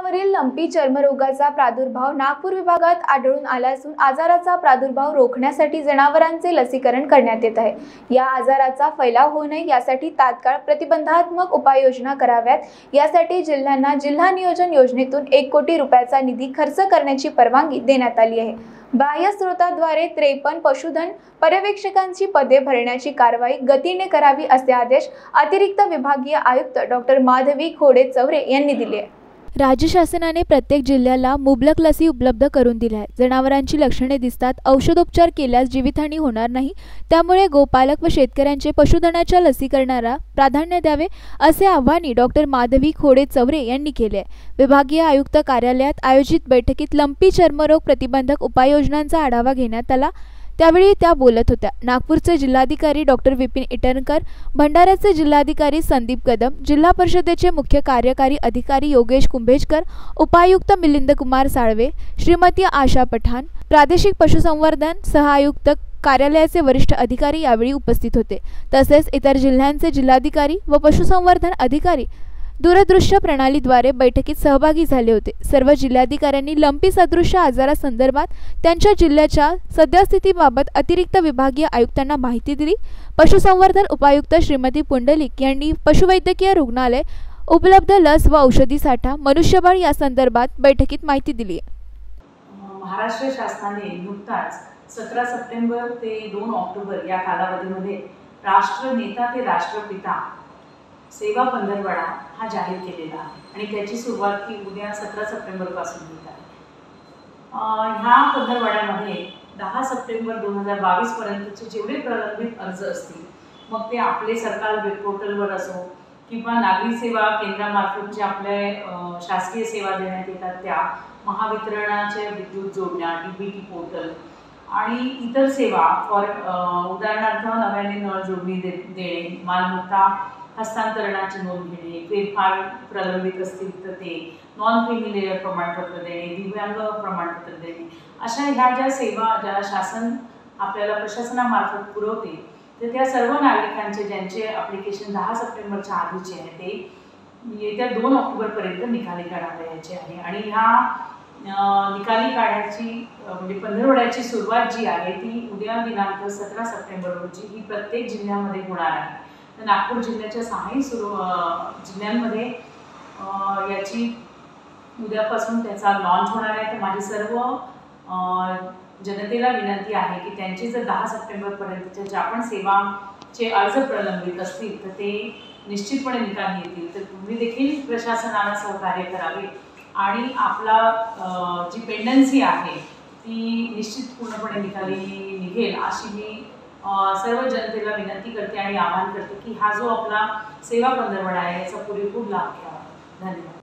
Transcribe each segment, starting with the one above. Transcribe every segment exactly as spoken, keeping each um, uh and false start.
जनावरांवरील lumpy चर्मरोगाचा प्रादुर्भाव नागपूर विभागात आढळून आला असून आजाराचा प्रादुर्भाव रोखण्यासाठी जनावरांचे लसीकरण करण्यात येत आहे। या आजाराचा फैलाव होऊ नये यासाठी तात्काळ प्रतिबंधात्मक उपाययोजना कराव्यात। यासाठी जिल्ह्यांना जिल्हा नियोजन योजनेतून एक कोटी रुपयाचा निधी खर्च करण्याची परवानगी देण्यात आली आहे। बाह्य स्रोताद्वारे त्रेपन्न पशुधन पर्यवेक्षकांची पदे भरण्याची कारवाई गतीने करावी असे आदेश अतिरिक्त विभागीय आयुक्त डॉक्टर माधवी खोडे चौरे यांनी दिले आहे। राज्य शासनाने प्रत्येक जिल्ह्याला मुबलक लसी उपलब्ध करून दिल्या आहेत। जनावरांची लक्षणे दिसतात, औषधोपचार केल्यास जीवितहानी होणार नाही, त्यामुळे गोपालक व शेतकऱ्यांचे पशुधनाच्या लसीकरणाला प्राधान्य द्यावे असे आवाहन डॉक्टर माधवी खोडे चौरे यांनी केले। विभागीय आयुक्त कार्यालयात आयोजित बैठकीत लंपी चर्मरोग प्रतिबंधक उपाययोजनांचा आढावा घेण्यात आला। त्यावेळी त्या बोलत होत्या। नागपूरचे जिल्हाधिकारी डॉक्टर विपिन इटनकर, भंडाऱ्याचे जिल्हाधिकारी संदीप कदम, जिल्हा परिषदेचे मुख्य कार्यकारी अधिकारी योगेश कुंभेजकर, उपायुक्त मिलिंद कुमार साळवे, श्रीमती आशा पठाण, प्रादेशिक पशुसंवर्धन सहआयुक्त कार्यालयाचे वरिष्ठ अधिकारी यावेळी उपस्थित होते। तसेच इतर जिल्ह्यांचे जिल्हाधिकारी व पशुसंवर्धन अधिकारी दूरदृश्य प्रणालीद्वारे बैठकीत सहभागी झाले होते। सर्व जिल्हाधिकाऱ्यांनी लंपी सदृश्य आजारासंदर्भात त्यांच्या जिल्ह्याच्या सद्यस्थितीबाबत अतिरिक्त विभागीय आयुक्तांना माहिती दिली। पशुसंवर्धन उपायुक्त श्रीमती पुंडलिक यांनी पशुवैद्यकीय रुग्णालय, उपलब्ध लस व औषधी साठा, मनुष्यबळ या संदर्भात बैठकीत माहिती दिली। महाराष्ट्र शासनाने नुकताच सतरा सप्टेंबर ते दोन ऑक्टोबर या कालावधीमध्ये राष्ट्रनेता ते राष्ट्रपिता सेवा पंधरवडा हा जाहीर केलेला आहे आणि त्याची सुरुवात ही उद्या सतरा सप्टेंबर पासून होत आहे। ह्या पंधरवड्यामध्ये दहा सप्टेंबर दोन हजार बावीस पर्यंतचे जेवढे प्रलंबित अर्ज असतील, मग ते आपले सरकार वेब पोर्टलवर असो किंवा नागरी सेवा केंद्रामार्फत जे आपले शासकीय सेवा देण्यात येतात त्या, महावितरणाच्या विद्युत जोडण्या, डीबीटी पोर्टल आणि इतर सेवा फॉर उदाहरणार्थ नव्याने नळ जोडणी दे देणे मालमत्ता हस्तांतरणाची नोंद घेणे, फेरफार प्रलंबित असतील तर ते, नॉन फेमिलियर प्रमाणपत्र देणे, दिव्यांग प्रमाणपत्र देणे, अशा ह्या ज्या सेवा ज्या शासन आपल्याला प्रशासनामार्फत पुरवते, तर त्या सर्व नागरिकांचे ज्यांचे ॲप्लिकेशन दहा सप्टेंबरच्या आधीचे आहे ते येत्या दोन ऑक्टोबरपर्यंत निकाली काढावे याचे आहे। आणि ह्या निकाली काढायची म्हणजे पंधरवड्याची सुरुवात जी आहे ती उद्या दिनांक सतरा सप्टेंबर रोजी ही प्रत्येक जिल्ह्यामध्ये होणार आहे। तर नागपूर जिल्ह्याच्या सहाही सुरू जिल्ह्यांमध्ये याची उद्यापासून त्याचा लॉन्च होणार आहे। तर माझी सर्व जनतेला विनंती आहे की त्यांचे जर दहा सप्टेंबरपर्यंतच्या ज्या पण सेवाचे अर्ज प्रलंबित असतील तर ते निश्चितपणे निकाली येतील। तर तुम्ही देखील प्रशासनाला सहकार्य करावे आणि आपला जी पेंडन्सी आहे ती निश्चित पूर्णपणे निकाली निघेल अशी मी सर्व जनतेला विनंती करते आणि आवाहन करते की हा जो आपला सेवा पंधरवडा आहे याचा पुरेपूर लाभ घ्यावा। धन्यवाद।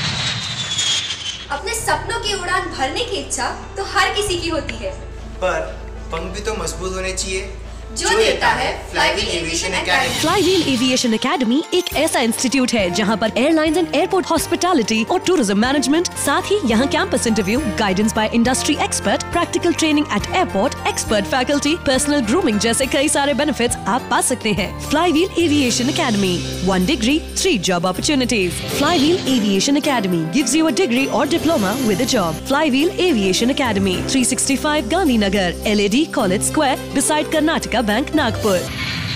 अपने सपनों की उड़ान भरने की इच्छा तो हर किसी की होती है, पर पंख भी तो मजबूत होने चाहिए जो देता है Flywheel Aviation Academy. Flywheel Aviation Academy एक ऐसा इंस्टीट्यूट है जहां पर एयरलाइंस एंड एयरपोर्ट हॉस्पिटैलिटी और टूरिज्म मैनेजमेंट, साथ ही यहां campus interview, guidance by industry expert, practical training at airport, expert faculty, personal grooming जैसे कई सारे बेनिफिट्स आप पा सकते हैं। Flywheel Aviation Academy, one degree three job opportunities. Flywheel Aviation Academy gives you a degree और diploma with a job. Flywheel Aviation academy, three sixty five Gandhinagar, L A D College Square, beside Karnataka Bank, Nagpur.